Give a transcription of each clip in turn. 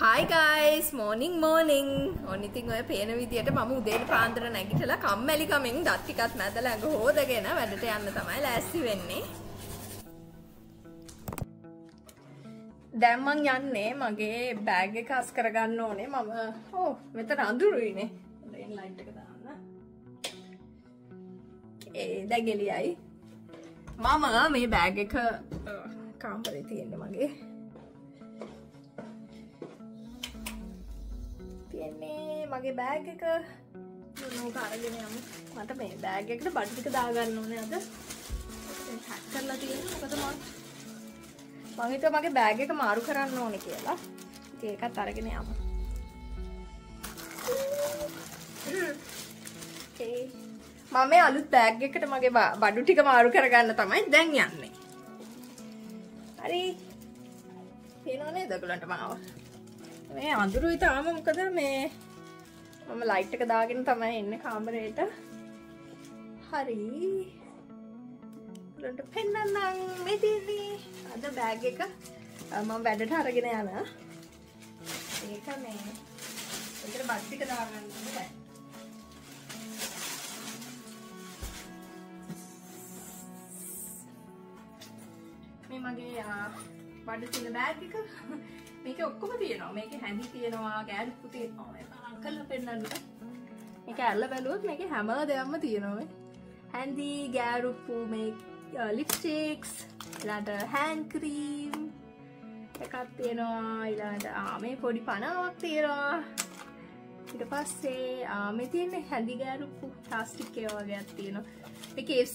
Hi guys, morning. ඔන්න ඉතින් ඔය පේන විදියට මම උදේට පාන්දර නැගිටලා කම්මැලි කමින් දත් ටිකත් මැදලා ඇඟ හොදගෙන වැඩට යන්න තමයි ලෑස්ති වෙන්නේ. දැන් මං යන්නේ මගේ බෑග් එක අස් කරගන්න ඕනේ. මම මෙතන අඳුරුයිනේ. රේන් ලයිට් එක දාන්න. දැන් එළියයි. මම මේ බෑග් එක කාමරේ තියෙන්නේ මගේ. මගේ බෑග් එක මොනවද අරගෙන යමු. මට මේ බෑග් එකට බඩු ටික දාගන්න ඕනේ අද. පැක් කරලා තියෙන්නේ. මොකද මම හිතුවා මගේ බෑග් එක මාරු කරන්න ඕනේ කියලා. ඉතින් ඒකත් අරගෙන යමු. මම මේ අලුත් බෑග් එකට මගේ බඩු ටික මාරු කරගන්න තමයි දැන් යන්නේ. හරි. පේනව නේද ඔයගලන්ට මාව? මේ අඳුරුයි තාම මොකද මේ මම ලයිට් එක දාගෙන තමයි ඉන්නේ කාමරේට. හරි. උඩට පෙන්නන්නම් මේ තියෙන්නේ අද බෑග් එක මම වැඩට අරගෙන යන. ඒක මේ ඒකට බත් ටික දාගන්න ඕනේ. මේ මගේ බඩු තියෙන බෑග් එක මේකේ ඔක්කොම තියෙනවා. මේකේ හැඳි තියෙනවා, ගෑරුප්පු තියෙනවා. මේක අංකල්ලා පෙන්නන්න. මේක ඇල්ල බැලුවොත් මේකේ හැම දෙයක්ම තියෙනවා මේ. හැඳි, ගෑරුප්පු, මේ ලිප්ස්ටික්ස්, ඊළඟට හෑන්ඩ් ක්‍රීම් එකක් තියෙනවා. ඊළඟට මේ පොඩි පනාවක් තියෙනවා. ඊට පස්සේ මේ තියෙන්නේ හැඳි ගෑරුප්පු ප්ලාස්ටික් ඒවා වගේක් තියෙනවා. මේ KFC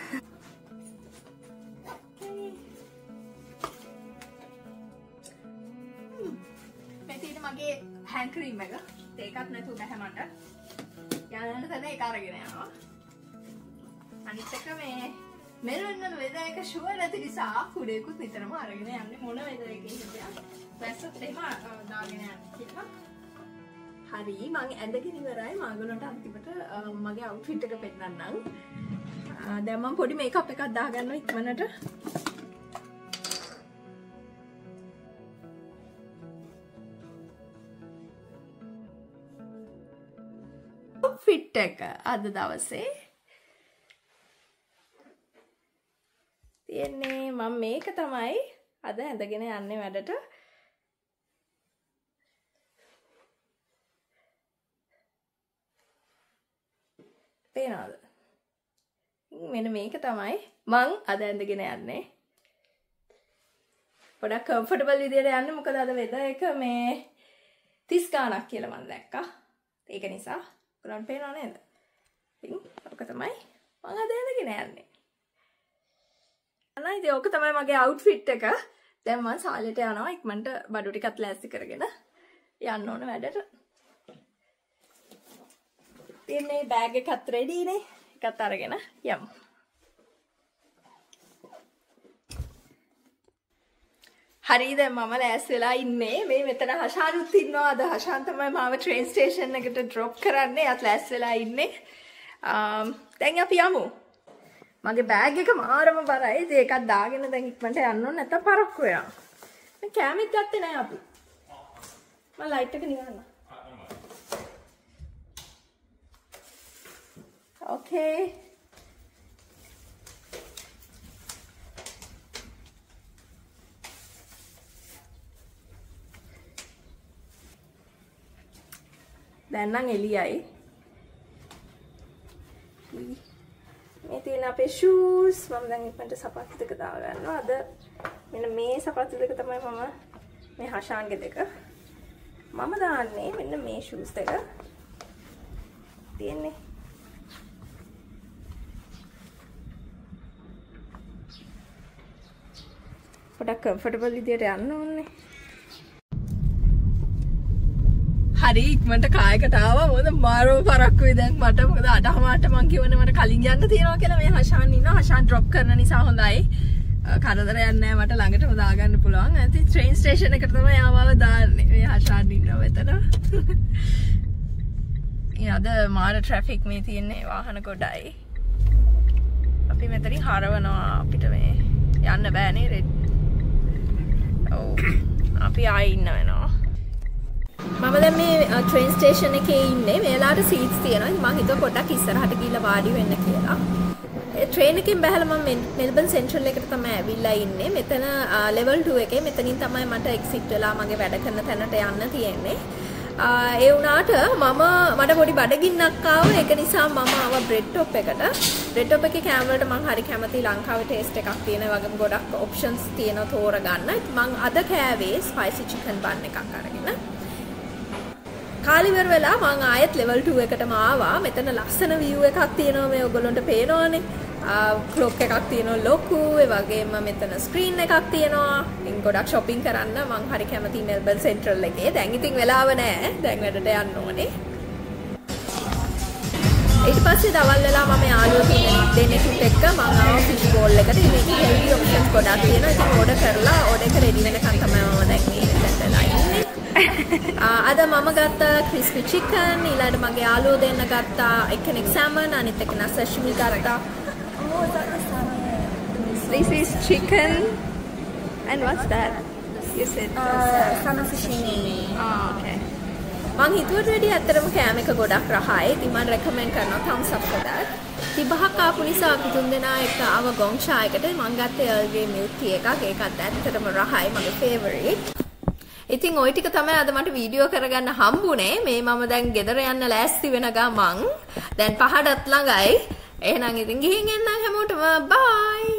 මගේ හෑන්ඩ් ක්‍රීම් එක ඒකත් නැතුව බෑ මට. යන්න තැන ඒක අරගෙන යනවා. අනිත් එක මේ මෙල්බන් වල වෙදර් එක ෂුවර් නැති නිසා කුඩේකුත් නිතරම අරගෙන යන්නේ මොන වෙදර් එකකින් හිටියත්. වැස්සත් එහෙම දාගෙන යන්න කියලා. හරි මම ඇඳගෙන ඉවරයි. මාගලන්ට අන්තිමට මගේ අවුට්ෆිට් එක පෙන්නන්නම්. දැන් මම පොඩි මේකප් එකක් දාගන්නවා ඉක්මනට. ෆිට් එක අද දවසේ තියෙන්නේ. මම මේක තමයි අද ඇඳගෙන යන්නේ වැඩට. පේනවද? මෙන්න මේක තමයි මං අද ඇඳගෙන යන්නේ. පොඩක් කම්ෆර්ටබල් විදියට යන්නේ. මොකද අද වෙදර් එක මේ 30 ගාණක් කියලා මම දැක්කා. ඒක නිසා ඔයාලට පේනව නේද? ඉතින් ඔක තමයි මම අද ඇඳගෙන යන්නේ. අනයි ඉතින් ඔක තමයි මගේ අවුට්ෆිට් එක. දැන් මම සාලෙට යනවා. ඉක්මනට බඩු ටිකත් ලෑස්ති කරගෙන යන්න ඕන වැඩට. ඉතින් මේ බෑග් එකත් රෙඩි නේ. එකත් අරගෙන යමු. හරි දැන් මම ලෑස් වෙලා ඉන්නේ. මේ මෙතන හෂානුත් ඉන්නවා. අද හෂාන් තමයි මාව ට්‍රේන් ස්ටේෂන් එකට ඩ්‍රොප් කරන්නේ. එයාත් ලෑස් වෙලා ඉන්නේ. දැන් අපි යමු. මගේ බෑග් එක මාරම බරයි. ඉතින් ඒකත් දාගෙන දැන් ඉක්මනට යන්න ඕනේ. නැත්තම් පරක්කු වෙනවා. මේ කැමෙත් ගත්තේ නැහැ අපි. මම ලයිට් එක නිවන්න. ඕකේ. දැන් නම් එළියයි. මේ තියෙන අපේ shoes මම දැන් ඉක්මනට සපත්තු දෙක දාගන්නවා. අද මෙන්න මේ සපත්තු දෙක තමයි මම මේ හෂාන්ගේ දෙක. මම දාන්නේ මෙන්න මේ shoes දෙක. තියෙන්නේ. පොඩක් කම්ෆර්ටබල් විදියට යන්න ඕනේ. හරි ඉක්මනට කායකට ආවා. මොකද මාරෝ පරක්කුයි දැන් මට. මොකද අඩහමාට මං කියවනේ මට කලින් යන්න තියෙනවා කියලා. මේ හෂාන් ඉන්නවා. හෂාන් ඩ්‍රොප් කරන නිසා හොඳයි. කරදරයක් නැහැ. මට ළඟටම දාගන්න පුළුවන්. ඉතින් ට්‍රේන් ස්ටේෂන් එකට තමයි ආවව දාන්නේ. මේ හෂාන් ඉන්නවා මෙතන. අද මාර ට්‍රැෆික් මේ තියෙන්නේ. වාහන ගොඩයි. අපි මෙතනින් හරවනවා. අපිට මේ යන්න බෑනේ රෙඩ්. ඔව්. අපි ආයෙ ඉන්න වෙනවා. මම දැන් මේ ට්‍රේන් ස්ටේෂන් එකේ ඉන්නේ. මේලාට සීට්ස් තියෙනවා. ඉතින් මම හිතුවා පොඩ්ඩක් ඉස්සරහට ගිහිල්ලා වාඩි වෙන්න කියලා. ඒ ට්‍රේන් එකෙන් බහලා මම මෙල්බන් සෙන්ට්‍රල් එකට තමයි ඇවිල්ලා ඉන්නේ. මෙතන ලෙවල් 2 එකේ මෙතනින් තමයි මට එක්සිට් වෙලා මගේ වැඩ කරන තැනට යන්න තියෙන්නේ. ඒ වුණාට මට පොඩි බඩගින්නක් ආවා. ඒක නිසා මම ආවා බ්‍රෙඩ් টොප් එකට. බ්‍රෙඩ් টොප් එකේ කෑම වලට මම හරි කැමතියි. ලංකාවේ ටේස්ට් එකක් තියෙන වගේම ගොඩක් ඔප්ෂන්ස් තියෙනවා තෝරගන්න. මම අද කෑවේ ස්පයිසි චිකන් බන් එකක් අරගෙන. කාලිවර වෙලා මම ආයෙත් ලෙවල් 2 එකටම ආවා. මෙතන ලස්සන view එකක් තියෙනවා. මේ ඔයගොල්ලන්ට පේනවනේ. ක්ලොක් එකක් තියෙනවා ලොකු. ඒ වගේම මෙතන ස්ක්‍රීන් එකක් තියෙනවා. ඉතින් ගොඩක් shopping කරන්න මම හරි කැමතියි මෙල්බන් සෙන්ට්‍රල් එකේ. දැන් ඉතින් වෙලාව නැහැ. දැන් වැඩට යන්න ඕනේ. ඊට පස්සේ දවල් වෙලා මම යාළුවෝ දෙන්නෙකුත් එක්ක මම ආවා ෆිෂ්බෝල් එකට. මේකේ හෙල්දි ඔප්ෂන්ස් ගොඩක් තියෙනවා. ඉතින් ඕඩර් කරලා ඕඩර් එක රෙඩි වෙනකන් තමයි මම දැන් මේ ඉඳලා ඉන්නේ. අද මම ගත්ත ක්‍රිස්පි චිකන්, ඊළඟට මගේ යාළුවෝ දෙන්න ගත්තා එක්කෙනෙක් සැමන්, අනිත් එක්කෙනා සෂිමි ගත්තා. This is chicken and what's that? You said Sama sashimi. okay. මං හිතුවට වැඩි ඇත්තටම කෑම එක ගොඩක් රහයි. ඉතින් මම රෙකමෙන්ඩ් කරනවා thumbs up for that. 35ක් ආපු නිසා අපි තුන් දෙනා එක ආව ගොන් ෂායකට මං ගත්තේ Earl Grey milk tea එකක්. ඒකත් ඇත්තටම රහයි, මගේ favorite. ඉතින් ওই ටික තමයි අද මට වීඩියෝ කරගන්න හම්බුනේ. මේ මම දැන් ගෙදර යන්න ලෑස්ති වෙන ගමන් දැන් පහටත් ළඟයි. එහෙනම් ඉතින් ගිහින් එන්න හැමෝටම bye.